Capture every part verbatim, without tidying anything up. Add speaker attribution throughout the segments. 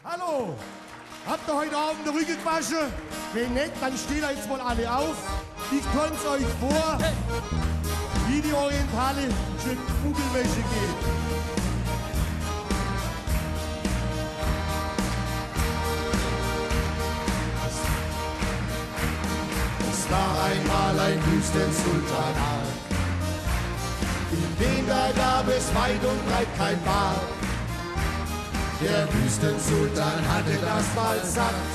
Speaker 1: Hallo, habt ihr heute Abend den Rücken gewaschen? Wenn nicht, dann steht jetzt mal alle auf. Ich tanze euch vor, wie die Orientale schön Kugelwäsche geht.
Speaker 2: Es war einmal ein Wüstensultanat, in dem da gab es weit und breit kein Bad. Der Wüstensultan hatte das mal satt,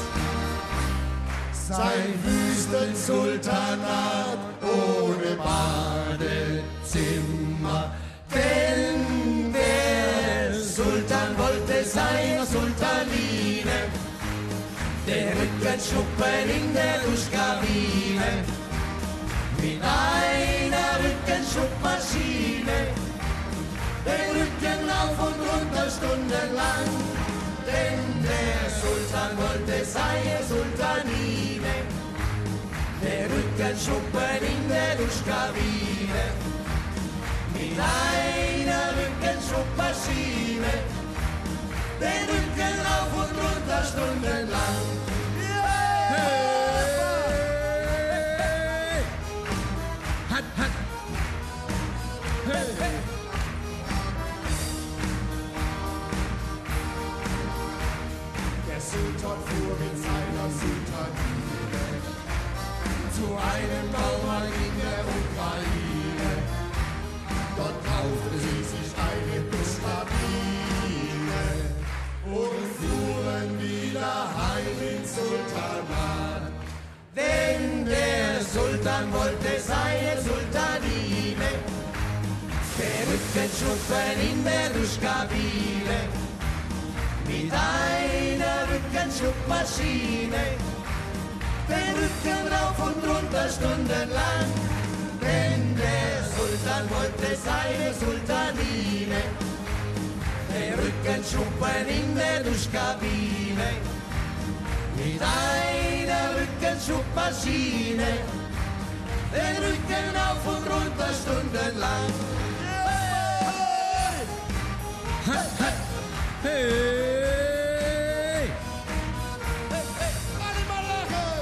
Speaker 2: sein Wüstensultanat ohne Badezimmer. Denn der Sultan wollte seiner Sultanine den Rücken schnuppern in der Duschkabine mit einer Rückenschubmaschine. Den Rücken rauf und runter stundenlang, denn der Sultan wollte seine Sultanine den Rücken schnuppern in der Duschkabine mit einer Rückenschubmaschine. Den Rücken rauf und runter stundenlang. Yeah! Hey! Hat, hat! Hey! Hey! Der Sultan fuhr mit seiner Sultanine zu einem Baumarkt in der Ukraine. Dort kaufte sie sich eine Duschkabine und fuhren wieder heim ins Sultanat. Denn der Sultan wollte seine Sultanine den Rücken schnuppern in der Duschkabine mit einer Rückenschubmaschine. Den Rücken rauf und runter stundenlang, denn der Sultan wollte seine Sultanine den Rücken schnuppern in der Duschkabine mit einer Rückenschubmaschine. Den Rücken rauf und runter stundenlang. Hey! Ha, ha. Hey! Hey, hey, alle mal lachen!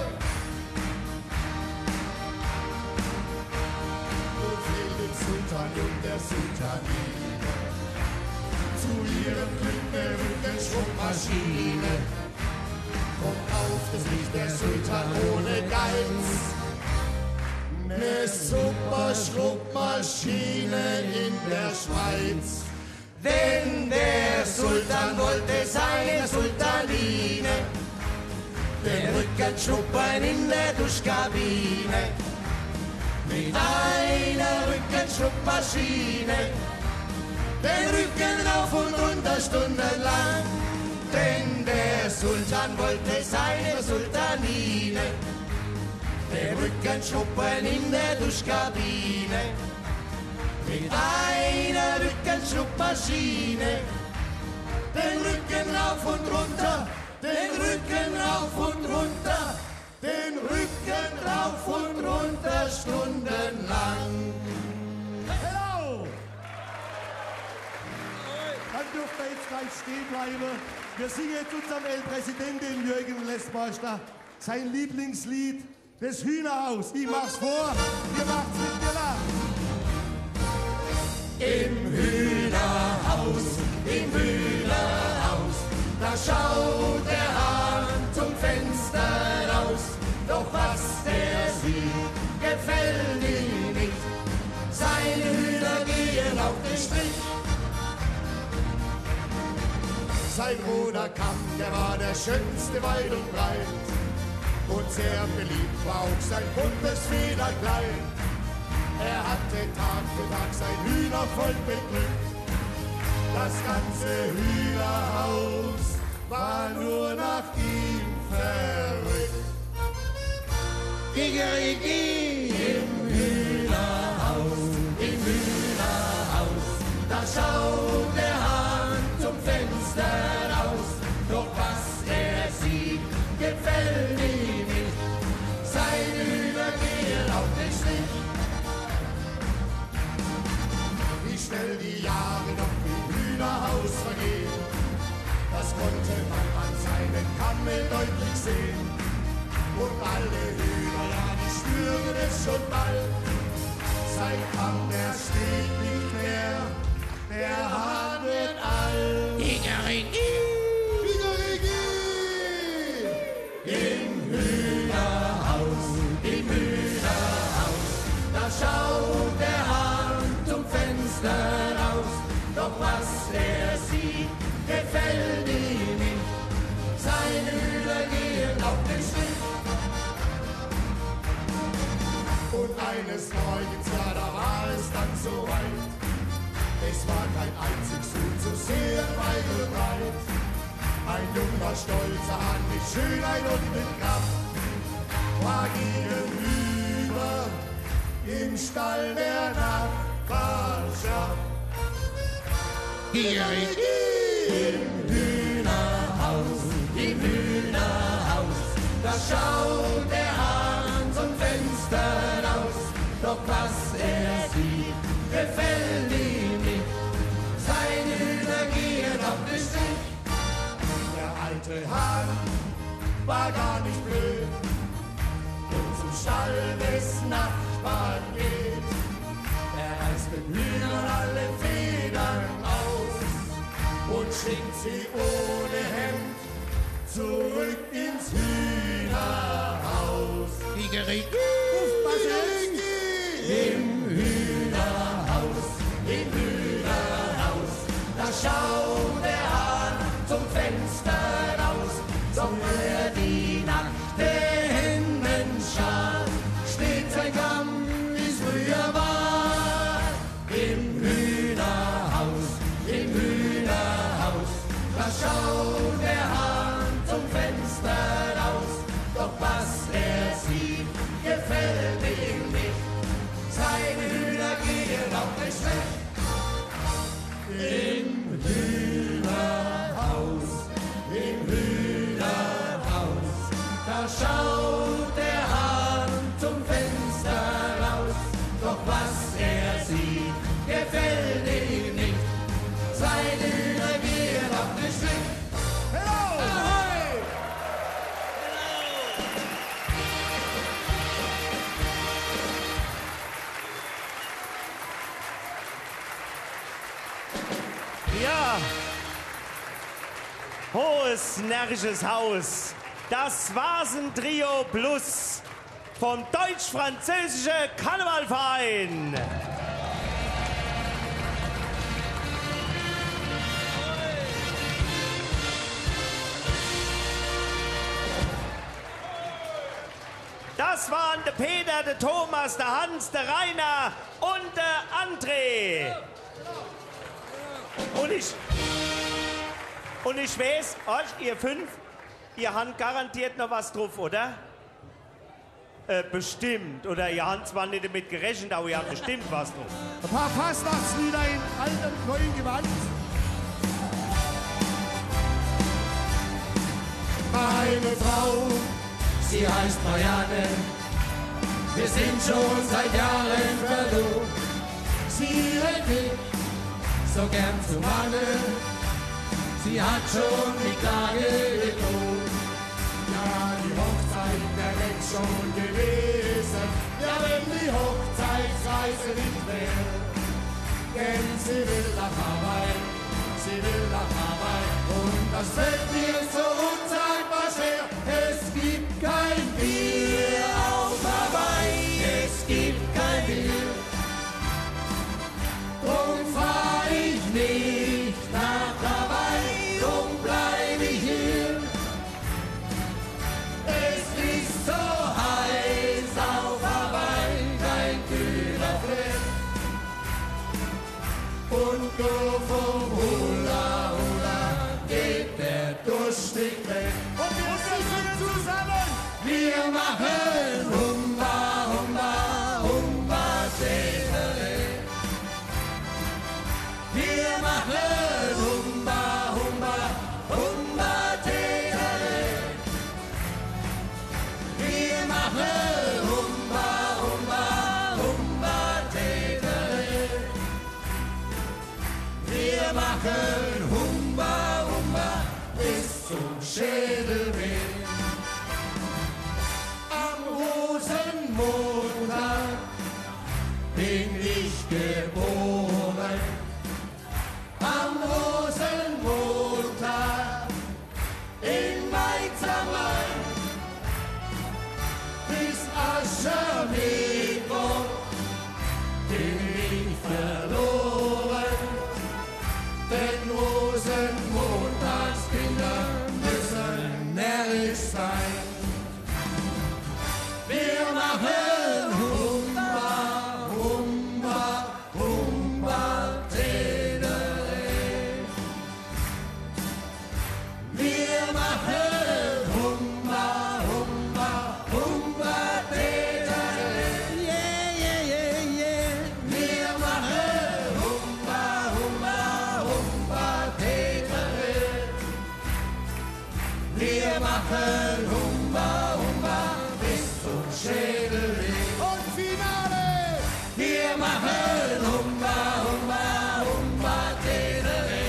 Speaker 2: Und fiel dem Sultan und der Sultanine zu ihrem Glück der Rückenschubmaschine. Und kaufte sich der Sultan ohne Geiz ne super Schrubmaschine in der Schweiz. Denn der Sultan wollte seine Sultanine den Rücken schnuppern in der Duschkabine mit einer Rückenschubmaschine. Den Rücken rauf und runter stundenlang, denn der Sultan wollte seine Sultanine den Rücken schnuppern in der Duschkabine mit einer Rückenschubmaschine. Den Rücken rauf und runter, den Rücken rauf und runter, den Rücken rauf und runter stundenlang.
Speaker 1: Hello! Dann dürft ihr jetzt gleich stehen bleiben. Wir singen jetzt unserem El-Präsidenten Jürgen Lesmeister sein Lieblingslied, das Hühnerhaus. Ich mach's vor, ihr macht's mit mir nach.
Speaker 2: Im Hühnerhaus, im Hühnerhaus, da schaut der Hahn zum Fenster raus. Doch was der sieht, gefällt ihm nicht. Seine Hühner gehen auf den Strich. Sein Bruder Kamm, der war der schönste weit und breit. Und sehr beliebt war auch sein buntes Federkleid. Er hatte Tag für Tag sein Hühnervolk beglückt. Das ganze Hühnerhaus war nur nach ihm verrückt. Kikeriki im Hühnerhaus, im Hühnerhaus, da schaut der Hahn zum Fenster raus. Doch was er sieht, gefällt ihm nicht. Seine Hühner gehen auf den Strich. Wie schnell die Jahre noch im Hühnerhaus vergehen, das konnte man an kann man deutlich sehen. Und alle Hühner, ja, die spüren es schon bald. Sein Kamm, der steht nicht mehr, der Hahn wird alt.
Speaker 3: Kikeriki!
Speaker 2: Kikeriki! Im Hühnerhaus, im Hühnerhaus, da schaut der Hahn zum Fenster raus. Doch was er sieht, gefällt ihm nicht. Seine Hühner gehen auf den Schritt. Und eines Morgens, ja, da war es dann so weit. Es war kein einziges Huhn so sehr weit und breit. Ein junger, stolzer Hahn mit Schönheit und mit Kraft war gegenüber im Stall der Nachbarschaft.
Speaker 3: Kikeriki!
Speaker 2: Im Hühnerhaus, im Hühnerhaus, da schaut der Hahn zum Fenster raus. Doch was er sieht, gefällt ihm nicht. Seine Hühner gehen auf den Strich. Der alte Hahn war gar nicht blöd und zum Stall des Nachbarn geht. Er reißt den Hühnern alle Federn aus und schickt sie ohne Hemd zurück ins Hühnerhaus.
Speaker 3: Kikeriki!
Speaker 2: Im Hühnerhaus, im Hühnerhaus, da schaut der Hahn zum Fenster raus. Soll er die nackte Hennenschar, steht sein Kamm, wie's früher war. Im Hühnerhaus, im Hühnerhaus, da schaut der Hahn zum Fenster raus. Doch was er sieht, gefällt ihm nicht. Seine Hühner gehen auf den Schreck. Im Hühnerhaus, im Hühnerhaus, da schaut der Hahn zum Fenster raus. Doch was er sieht, gefällt ihm nicht. Seine Hühner gehen auf den Schreck. Hello! Ahoi!
Speaker 4: Ja, hohes närrisches Haus. Das Vasentrio Plus vom Deutsch-Französischen Karnevalverein. Das waren der Peter, der Thomas, der Hans, der Rainer und der André. Und ich, und ich weiß, euch, ihr fünf, ihr habt garantiert noch was drauf, oder? Äh, bestimmt. Oder ihr habt zwar nicht damit gerechnet, aber ihr habt bestimmt was drauf.
Speaker 1: Ein paar Fastnachtslieder in altem, neuen Gewand.
Speaker 2: Meine Frau, sie heißt Marianne. Wir sind schon seit Jahren verlobt. Sie hält mich so gern zu Manne. Sie hat schon die Klage gedroht. Ja, die Hochzeit wäre längst schon gewesen. Ja, wenn die Hochzeitsreise nicht wäre. Denn sie will nach Hawaii, sie will nach Hawaii. Und das fällt mir so unsagbar schwer. Es gibt kein Bier auf Hawaii. Es gibt kein Bier. Drum fahr ich nicht nach Hawaii. Drum bleib ich hier. Es ist so heiß auf Hawaii. Kein kühler Fleck. Und nur vom Hula Hula geht der Durst zum Schädel weh. Am Rosenmontag bin ich geboren. Am Rosenmontag in Mainz am Main bis Aschermittwoch bin ich verloren, denn Rosenmontagskinder müssen närrisch sein. Wir machen Humba, Humba, Humba, Tedere. Wir machen Humba, Humba, Humba, Tedere. Yeah, yeah, yeah, yeah. Wir machen Humba, Humba, Humba, Tedere. Wir machen Humba, Humba bis zum Schädelweh. Und Finale! Wir machen Humba, Humba, Humba, Tedere.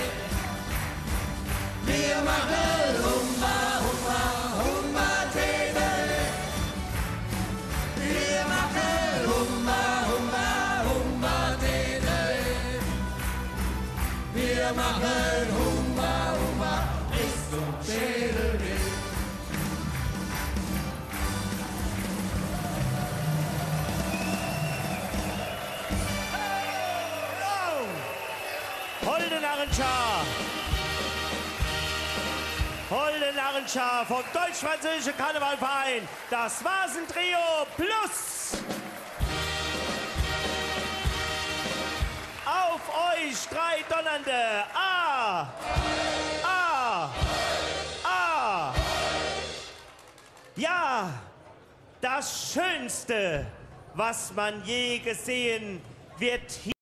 Speaker 2: Wir machen Humba, Humba, Humba, Tedere. Wir machen Humba, Humba, Humba, Tedere. Wir machen Humba, Humba bis zum Schädelweh.
Speaker 4: Holde Narrenschar! Holde Narrenschar vom Deutsch-Französischen Karnevalverein. Das Vasentrio Plus. Auf euch drei Donnernde. A. A. A. Ja, das Schönste, was man je gesehen wird hier.